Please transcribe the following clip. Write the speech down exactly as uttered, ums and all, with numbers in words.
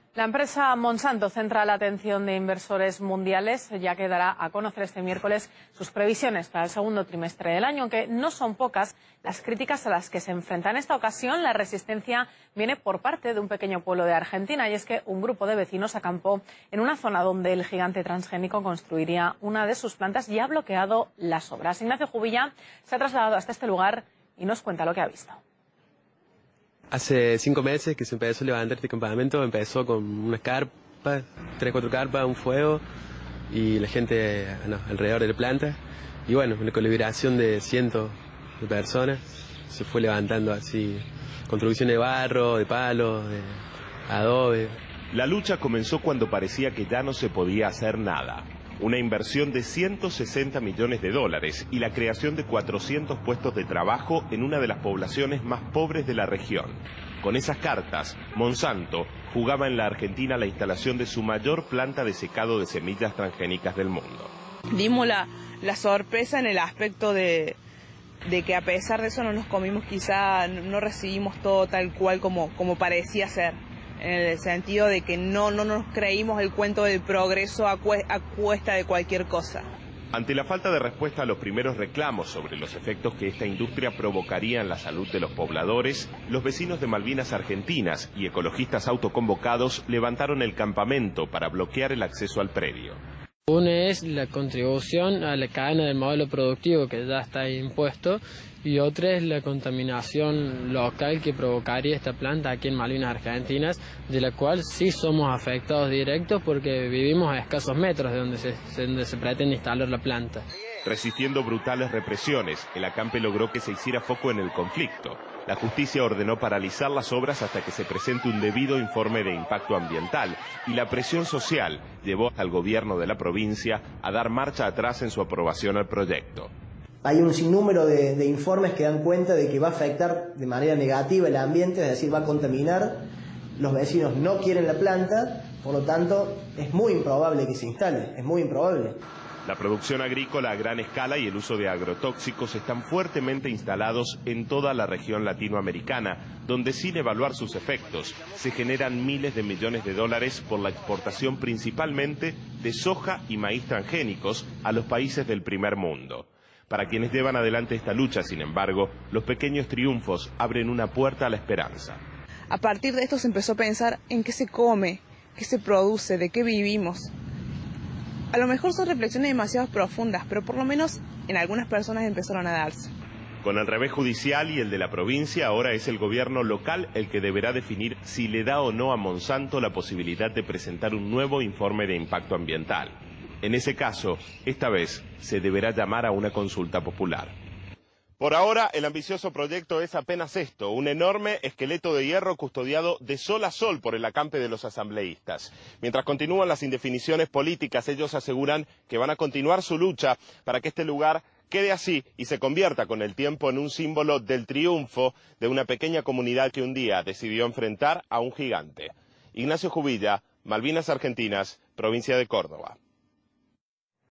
La empresa Monsanto centra la atención de inversores mundiales, ya que dará a conocer este miércoles sus previsiones para el segundo trimestre del año, aunque no son pocas las críticas a las que se enfrenta. En esta ocasión, la resistencia viene por parte de un pequeño pueblo de Argentina, y es que un grupo de vecinos acampó en una zona donde el gigante transgénico construiría una de sus plantas y ha bloqueado las obras. Ignacio Jubilla se ha trasladado hasta este lugar y nos cuenta lo que ha visto. Hace cinco meses que se empezó a levantar este campamento, empezó con unas carpas, tres, cuatro carpas, un fuego y la gente no, alrededor de la planta. Y bueno, una colaboración de cientos de personas se fue levantando así, construcción de barro, de palos, de adobe. La lucha comenzó cuando parecía que ya no se podía hacer nada. Una inversión de ciento sesenta millones de dólares y la creación de cuatrocientos puestos de trabajo en una de las poblaciones más pobres de la región. Con esas cartas, Monsanto jugaba en la Argentina la instalación de su mayor planta de secado de semillas transgénicas del mundo. Dimos la, la sorpresa en el aspecto de, de que a pesar de eso no nos comimos, quizá no recibimos todo tal cual como, como parecía ser. En el sentido de que no, no nos creímos el cuento del progreso a, cue a cuesta de cualquier cosa. Ante la falta de respuesta a los primeros reclamos sobre los efectos que esta industria provocaría en la salud de los pobladores, los vecinos de Malvinas Argentinas y ecologistas autoconvocados levantaron el campamento para bloquear el acceso al predio. Una es la contribución a la cadena del modelo productivo que ya está impuesto, y otra es la contaminación local que provocaría esta planta aquí en Malvinas Argentinas, de la cual sí somos afectados directos porque vivimos a escasos metros de donde se, de donde se pretende instalar la planta. Resistiendo brutales represiones, el acampe logró que se hiciera foco en el conflicto. La justicia ordenó paralizar las obras hasta que se presente un debido informe de impacto ambiental, y la presión social llevó al gobierno de la provincia a dar marcha atrás en su aprobación al proyecto. Hay un sinnúmero de, de informes que dan cuenta de que va a afectar de manera negativa el ambiente, es decir, va a contaminar. Los vecinos no quieren la planta, por lo tanto es muy improbable que se instale, es muy improbable. La producción agrícola a gran escala y el uso de agrotóxicos están fuertemente instalados en toda la región latinoamericana, donde sin evaluar sus efectos se generan miles de millones de dólares por la exportación principalmente de soja y maíz transgénicos a los países del primer mundo. Para quienes llevan adelante esta lucha, sin embargo, los pequeños triunfos abren una puerta a la esperanza. A partir de esto se empezó a pensar en qué se come, qué se produce, de qué vivimos. A lo mejor son reflexiones demasiado profundas, pero por lo menos en algunas personas empezaron a darse. Con el revés judicial y el de la provincia, ahora es el gobierno local el que deberá definir si le da o no a Monsanto la posibilidad de presentar un nuevo informe de impacto ambiental. En ese caso, esta vez se deberá llamar a una consulta popular. Por ahora, el ambicioso proyecto es apenas esto, un enorme esqueleto de hierro custodiado de sol a sol por el acampe de los asambleístas. Mientras continúan las indefiniciones políticas, ellos aseguran que van a continuar su lucha para que este lugar quede así y se convierta con el tiempo en un símbolo del triunfo de una pequeña comunidad que un día decidió enfrentar a un gigante. Ignacio Jubilla, Malvinas Argentinas, provincia de Córdoba.